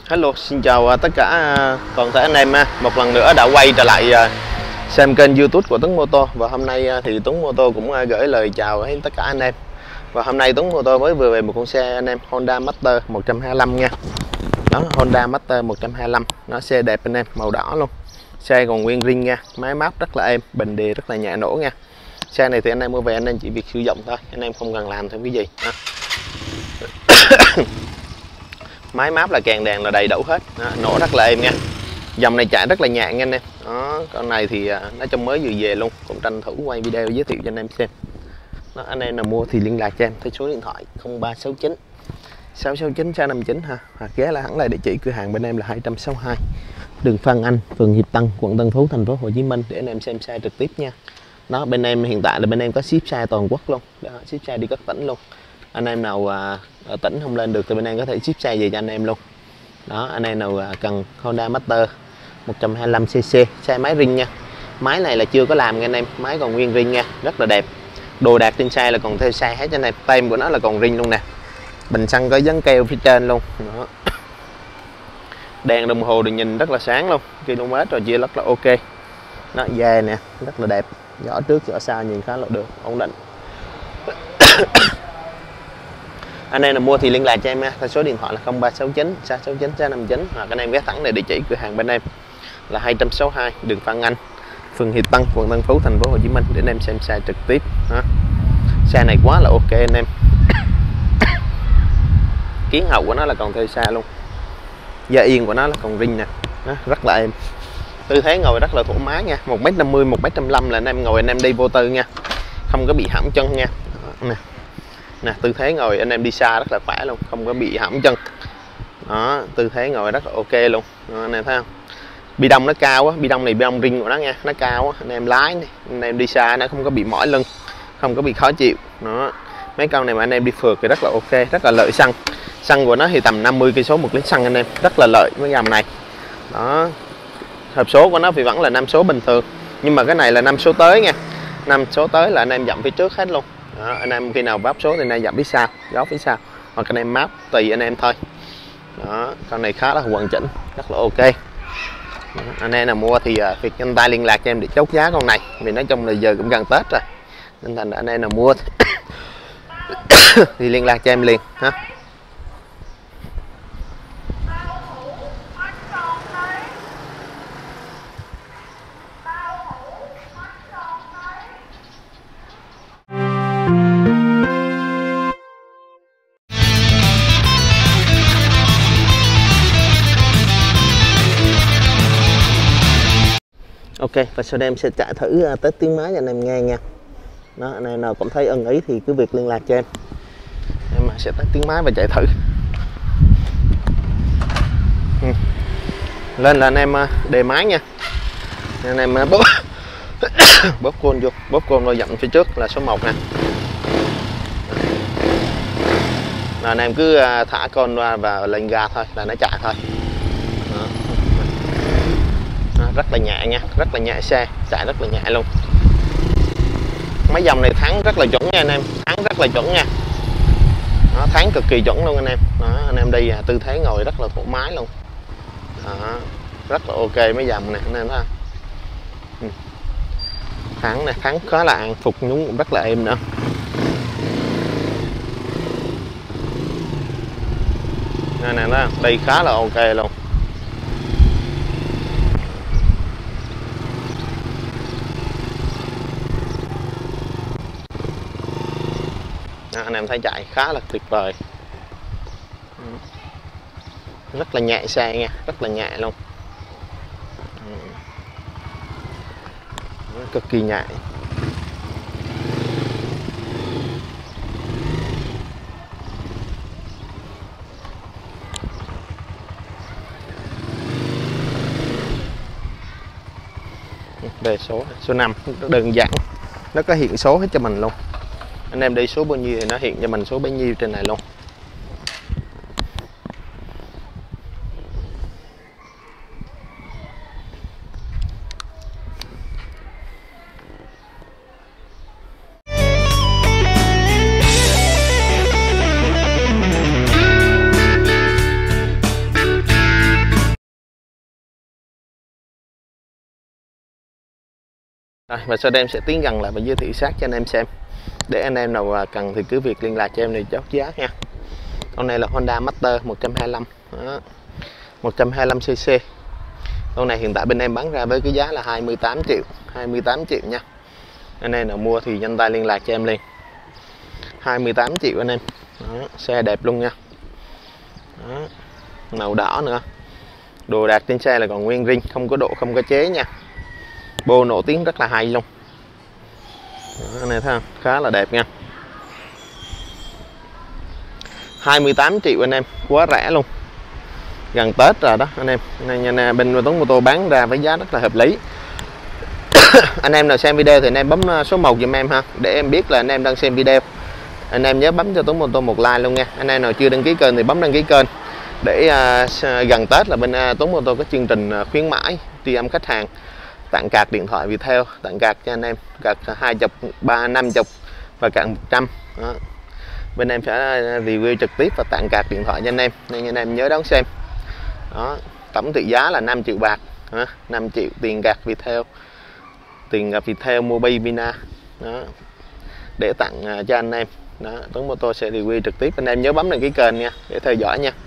Hello, xin chào tất cả toàn thể anh em. Một lần nữa đã quay trở lại xem kênh YouTube của Tuấn Mô Tô. Và hôm nay thì Tuấn Mô Tô cũng gửi lời chào đến tất cả anh em. Và hôm nay Tuấn Mô Tô mới vừa về một con xe anh em, Honda Master 125 nha. Đó, Honda Master 125, nó xe đẹp anh em, màu đỏ luôn. Xe còn nguyên ring nha, máy móc rất là êm, bình đề rất là nhẹ nổ nha. Xe này thì anh em mua về anh em chỉ việc sử dụng thôi, anh em không cần làm thêm cái gì. Máy móc là kèn đèn là đầy đủ hết. Đó, nổ rất là êm nha. Dòng này chạy rất là nhẹ nha anh em. Đó, con này thì nói chung mới vừa về luôn, cũng tranh thủ quay video giới thiệu cho anh em xem. Đó, anh em nào mua thì liên lạc cho em theo số điện thoại 0369 669 659 ha, hoặc ghé là hẳn lại địa chỉ cửa hàng bên em là 262 đường Phan Anh, phường Hiệp Tân, quận Tân Phú, thành phố Hồ Chí Minh để anh em xem xe trực tiếp nha. Đó, bên em hiện tại là bên em có ship xe toàn quốc luôn. Đó, ship xe đi các tỉnh luôn. Anh em nào ở tỉnh không lên được thì bên em có thể ship xe về cho anh em luôn. Đó, anh em nào cần Honda Master 125cc, xe máy ring nha. Máy này là chưa có làm nha anh em, máy còn nguyên ring nha, rất là đẹp. Đồ đạc trên xe là còn theo xe hết cho anh em, tem của nó là còn ring luôn nè. Bình xăng có dán keo phía trên luôn. Đó. Đèn đồng hồ thì nhìn rất là sáng luôn, km rồi chia rất là ok. Nó da nè, rất là đẹp, giỏ trước giỏ sau nhìn khá là được, ổn định. Anh em nào mua thì liên lạc cho em nha, theo số điện thoại là 0369 669 659, hoặc anh em ghé thẳng để địa chỉ cửa hàng bên em là 262 đường Phan Anh, phường Hiệp Tân, quận Tân Phú, thành phố Hồ Chí Minh để anh em xem xe trực tiếp. Đó. Xe này quá là ok anh em. Kiến hậu của nó là còn theo xa luôn, da yên của nó là còn ring nè. Đó, rất là êm, tư thế ngồi rất là thoải mái nha. 1m50 1m55 là anh em ngồi anh em đi vô tư nha, không có bị hãm chân nha. Đó, nè, tư thế ngồi anh em đi xa rất là khỏe luôn, không có bị hãm chân. Đó, tư thế ngồi rất là ok luôn. Đó, anh em thấy không, bi đông nó cao á, bi đông này bi đông ring của nó nha, nó cao á, anh em lái này, anh em đi xa nó không có bị mỏi lưng, không có bị khó chịu. Đó, mấy con này mà anh em đi phượt thì rất là ok, rất là lợi xăng. Xăng của nó thì tầm 50 cây số 1 lít xăng anh em, rất là lợi với dòng này. Đó, hộp số của nó thì vẫn là 5 số bình thường, nhưng mà cái này là 5 số tới nha. 5 số tới là anh em dặm phía trước hết luôn. Đó, anh em khi nào bắp số thì anh em dặm phía sau, gió phía sau, hoặc anh em map tùy anh em thôi. Đó, con này khá là hoàn chỉnh, rất là ok. Đó, anh em nào mua thì việc nhanh tay liên lạc cho em để chốt giá con này, vì nói chung là giờ cũng gần Tết rồi, nên thành anh em nào mua thì liên lạc cho em liền ha. Ok, và sau đây em sẽ chạy thử test tiếng máy cho anh em nghe nha. Đó, anh em nào cũng thấy ưng ý thì cứ việc liên lạc cho em sẽ test tiếng máy và chạy thử. Lên là anh em đề máy nha. Anh em bóp côn vô, bóp côn rồi dặm phía trước là số 1 nè. Là anh em cứ thả côn ra và lên ga thôi là nó chạy thôi. Đó. Đó, rất là nhẹ nha, rất là nhẹ, xe chạy rất là nhẹ luôn. Mấy dòng này thắng rất là chuẩn nha anh em, thắng rất là chuẩn nha. Nó thắng cực kỳ chuẩn luôn anh em. Đó, anh em đi tư thế ngồi rất là thoải mái luôn. Đó, rất là ok mấy dòng này anh em thấy không? Thắng này, thắng khá là an phục, nhúng cũng rất là êm nữa. Anh em thấy không? Đi khá là ok luôn. Đó, anh em thấy chạy khá là tuyệt vời, rất là nhẹ xe nha, rất là nhẹ luôn. Cực kỳ nhẹ. Về số 5 đơn giản, nó có hiện số hết cho mình luôn. Anh em đi số bao nhiêu thì nó hiện cho mình số bấy nhiêu trên này luôn. Rồi, và sau đây em sẽ tiến gần lại và giới thiệu sát cho anh em xem. Để anh em nào cần thì cứ việc liên lạc cho em để chốt giá nha. Con này là Honda Master 125 đó, 125cc. Con này hiện tại bên em bán ra với cái giá là 28 triệu nha. Anh em nào mua thì nhanh tay liên lạc cho em liền. 28 triệu anh em đó, xe đẹp luôn nha đó, màu đỏ nữa. Đồ đạc trên xe là còn nguyên zin, không có độ, không có chế nha. Bô nổ tiếng rất là hay luôn đó, anh em thấy không? Khá là đẹp nha. 28 triệu anh em, quá rẻ luôn. Gần Tết rồi đó anh em. Nên bên Tuấn Mô Tô bán ra với giá rất là hợp lý. Anh em nào xem video thì anh em bấm số 1 giùm em ha, để em biết là anh em đang xem video. Anh em nhớ bấm cho Tuấn Mô Tô một like luôn nha. Anh em nào chưa đăng ký kênh thì bấm đăng ký kênh. Để gần Tết là bên Tuấn Mô Tô có chương trình khuyến mãi tri âm khách hàng, tặng card điện thoại Viettel, tặng card cho anh em, card 20, 30, 50 và card 100 đó. Bên em sẽ review trực tiếp và tặng card điện thoại cho anh em, nên anh em nhớ đón xem đó. Tổng trị giá là 5 triệu bạc, 5 triệu tiền card Viettel, tiền Viettel Mobi Vina đó, để tặng cho anh em đó. Tuấn Mô Tô sẽ review trực tiếp, anh em nhớ bấm đăng ký kênh nha để theo dõi nha.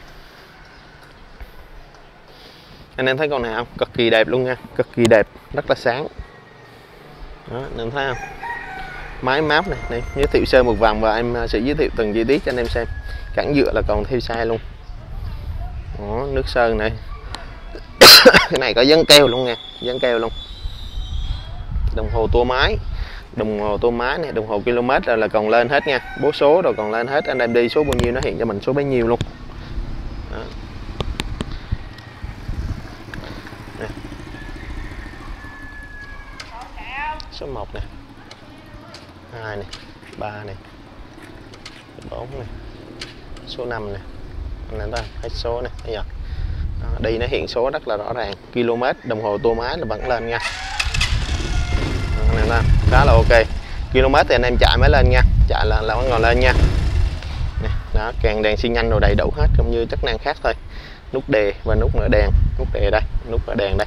Anh em thấy con này không, cực kỳ đẹp luôn nha, cực kỳ đẹp, rất là sáng đó, anh em thấy không? Máy map này, giới thiệu sơ một vòng và em sẽ giới thiệu từng chi tiết cho anh em xem. Cản dựa là còn theo xe luôn đó, nước sơn này. Cái này có dán keo luôn nha, dán keo luôn. Đồng hồ tua máy, này, đồng hồ km rồi là còn lên hết nha, bố số rồi còn lên hết. Anh em đi số bao nhiêu nó hiện cho mình số bấy nhiêu luôn đó. Số 1 nè, 2 này, 3 này, 4 này, số 5 này, anh em thấy hết số này. Bây giờ đây nó hiện số rất là rõ ràng, km, đồng hồ tua máy là vẫn lên nha. Anh em thấy khá là ok. Km thì anh em chạy mới lên nha, chạy là vẫn còn lên nha. Đó, càng đèn xi nhanh rồi đầy đủ hết, cũng như chức năng khác thôi. Nút đề và nút mở đèn, nút đề đây, nút mở đèn đây.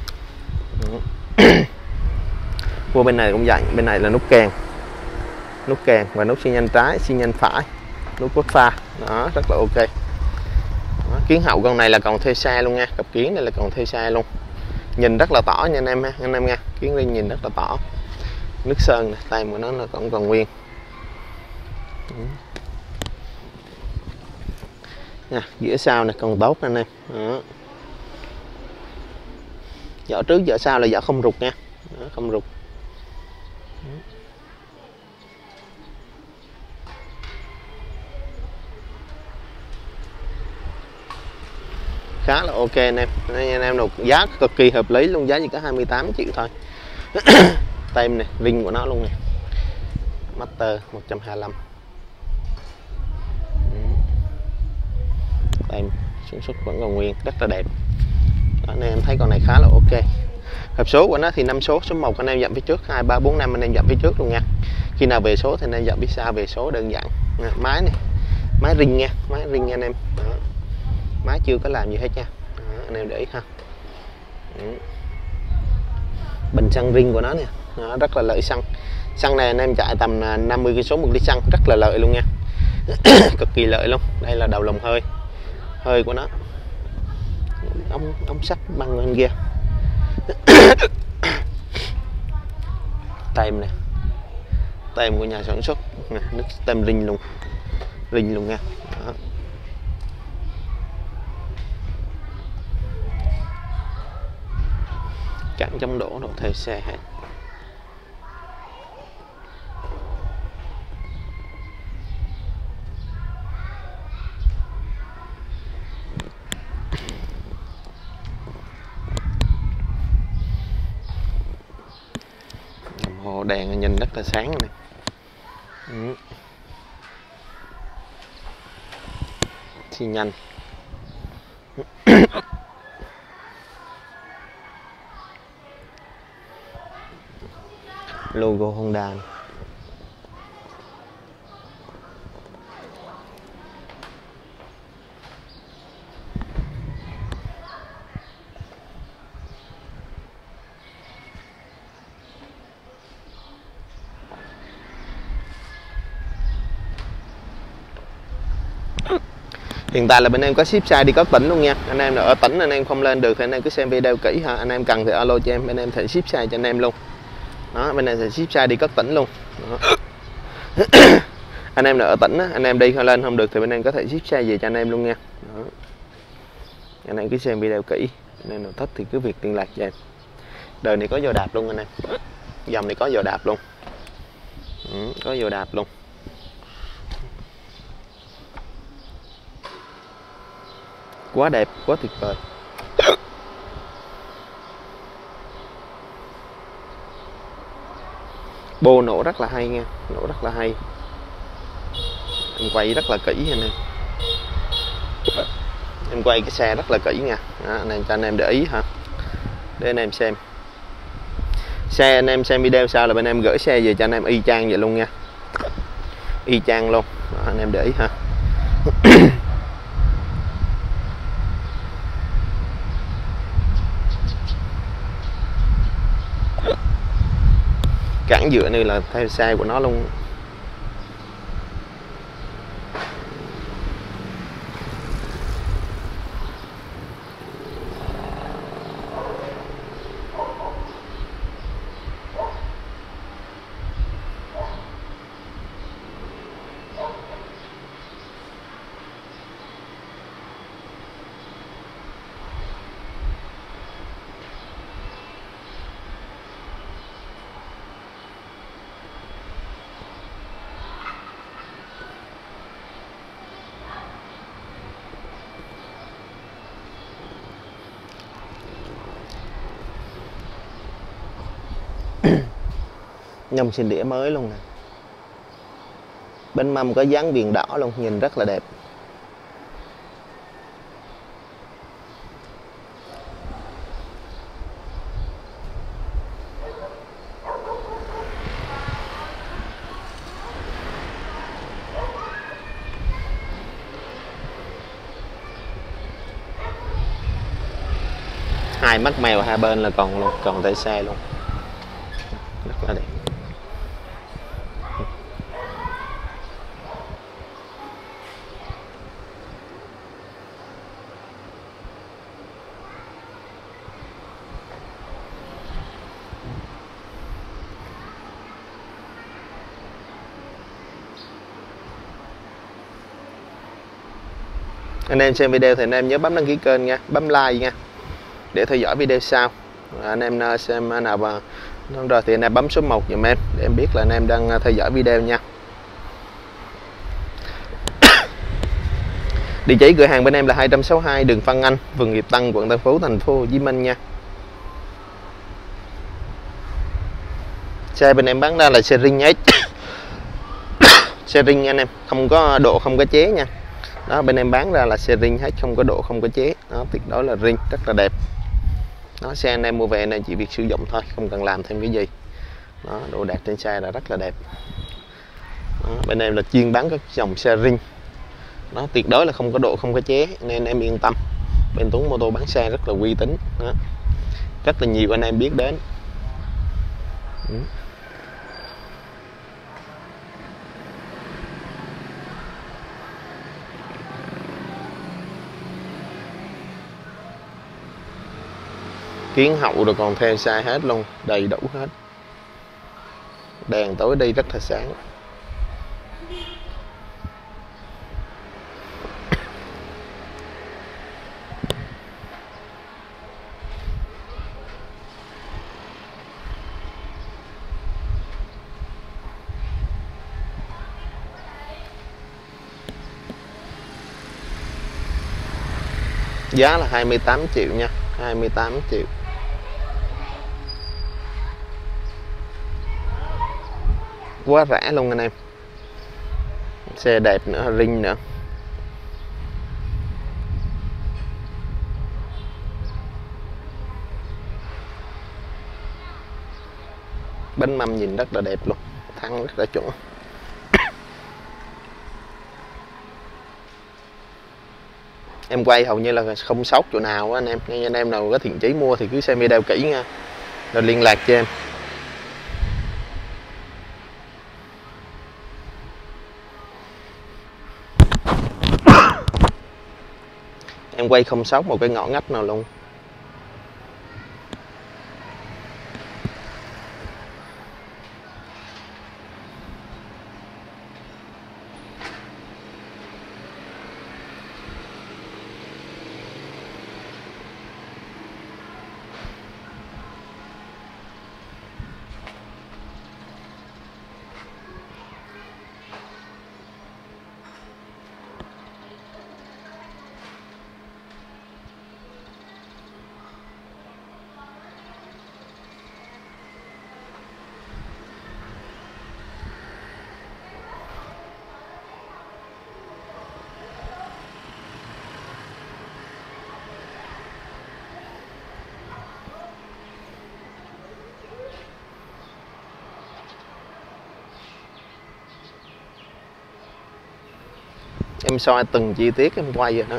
Qua bên này cũng vậy, bên này là nút kèn và nút xi nhanh trái, xi nhanh phải, nút quét pha đó, rất là ok đó. Kiến hậu con này là còn thuê xe luôn nha, cặp kiến này là còn thuê xe luôn, nhìn rất là tỏ nha anh em ha, anh em nha, kiến riêng nhìn rất là tỏ. Nước sơn này, tay của nó còn nguyên nha. Giữa sau này còn tốt anh em đó. Vỏ trước vỏ sau là vỏ không rụt nha đó, không rụt. Khá là ok anh em. Anh em nào giá cực kỳ hợp lý luôn, giá chỉ có 28 triệu thôi. Tem này, ring của nó luôn nè, Master 125. Tem sản xuất vẫn còn nguyên, rất là đẹp đó, nên em thấy con này khá là ok. Hộp số của nó thì 5 số, số 1 anh em dặn phía trước, 2, 3, 4, 5 anh em dặn phía trước luôn nha. Khi nào về số thì anh em dặn phía sau về số, đơn giản. Máy này, máy ring nha, máy ring nha anh em đó. Máy chưa có làm gì hết nha đó, anh em để ý ha. Bình xăng ring của nó nè, rất là lợi xăng. Xăng này anh em chạy tầm 50 cây số một lít xăng, rất là lợi luôn nha. Cực kỳ lợi luôn. Đây là đầu lồng hơi của nó, ống sắt băng lên kia. Tem nè, tem của nhà sản xuất nè, nước tem ring luôn nha đó. Cản chống đổ đồ theo xe hết. Đồng hồ đèn nhìn rất là sáng này. Xi nhanh. Logo Honda này. Hiện tại là bên em có ship xe đi các tỉnh luôn nha. Anh em nào ở tỉnh anh em không lên được thì anh em cứ xem video kỹ ha. Anh em cần thì alo cho em, bên em sẽ ship xe cho anh em luôn. Đó, bên em sẽ ship xe đi các tỉnh luôn. Đó. Anh em nào ở tỉnh á, anh em đi lên không được thì bên em có thể ship xe về cho anh em luôn nha. Đó. Anh em cứ xem video kỹ, anh em nào thích thì cứ việc liên lạc cho em. Đời này có giò đạp luôn anh em. Dòng này có giò đạp luôn. Có giò đạp luôn. Quá đẹp, quá tuyệt vời. Bô nổ rất là hay nha, nổ rất là hay. Em quay rất là kỹ anh em. Em quay cái xe rất là kỹ nha. Đó, anh em cho anh em để ý hả. Để anh em xem. Xe anh em xem video sau là bên em gửi xe về cho anh em y chang vậy luôn nha. Y chang luôn. Đó, anh em để ý ha. Cản dựa này là theo xe của nó luôn. Nhông xin đĩa mới luôn nè. Bên mâm có dán viền đỏ luôn, nhìn rất là đẹp. Hai mắt mèo hai bên là còn luôn, còn tay xe luôn. Rất là đẹp. Anh em xem video thì anh em nhớ bấm đăng ký kênh nha, bấm like nha, để theo dõi video sau. Anh em xem nào mà rồi thì anh em bấm số 1 giùm em để em biết là anh em đang theo dõi video nha. Địa chỉ cửa hàng bên em là 262 đường Phan Anh, phường Hiệp Tân, quận Tân Phú, thành phố Hồ Chí Minh nha. Xe bên em bán ra là xe ring hết. Xe ring anh em, không có độ, không có chế nha. Đó, bên em bán ra là xe ring hết, không có độ, không có chế. Đó, tuyệt đối là ring, rất là đẹp. Đó, xe anh em mua về nên chỉ việc sử dụng thôi, không cần làm thêm cái gì. Đó, đồ đạc trên xe là rất là đẹp. Đó, bên em là chuyên bán các dòng xe ring. Đó, tuyệt đối là không có độ, không có chế, nên em yên tâm. Bên Tuấn Mô Tô bán xe rất là uy tín. Đó, rất là nhiều anh em biết đến. Kiến hậu rồi còn theo xe hết luôn, đầy đủ hết. Đèn tối đi rất là sáng. Giá là 28 triệu nha, 28 triệu. Quá rẻ luôn anh em. Xe đẹp nữa, ring nữa. Bánh mâm nhìn rất là đẹp luôn, thắng rất là chuẩn. Em quay hầu như là không sót chỗ nào anh em. Nên anh em nào có thiện chí mua thì cứ xem video kỹ nha, rồi liên lạc cho em. quay không sót một cái ngõ ngách nào luôn. Em soi từng chi tiết em quay rồi đó.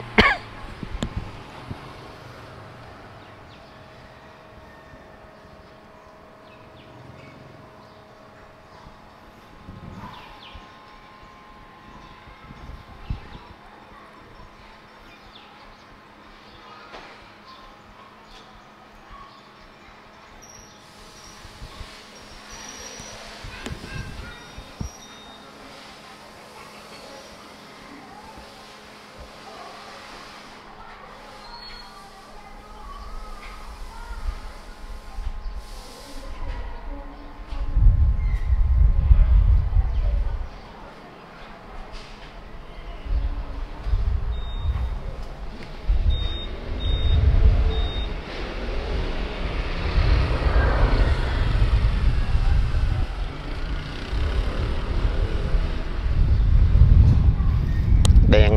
Đèn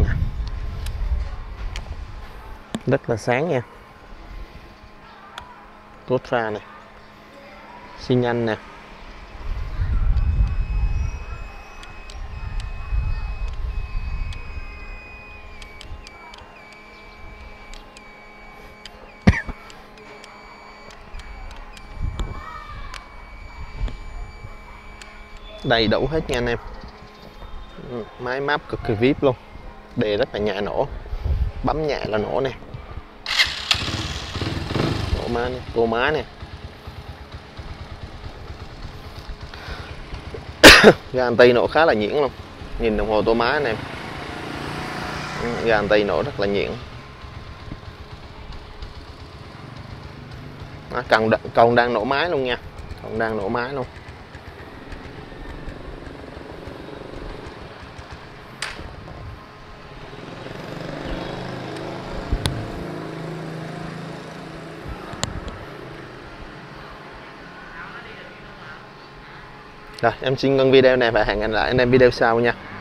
rất là sáng nha, tốt pha này, xi nhanh nè. Đầy đủ hết nha anh em. Máy map cực kỳ vip luôn, đề rất là nhẹ nổ, bấm nhẹ là nổ nè, nổ má nè, tô má nè. Garanti nổ khá là nhuyễn luôn, nhìn đồng hồ tô má anh em, garanti nổ rất là nhuyễn. Còn đang nổ máy luôn nha, còn đang nổ máy luôn. Rồi em xin ngưng video này và hẹn gặp lại anh em video sau nha.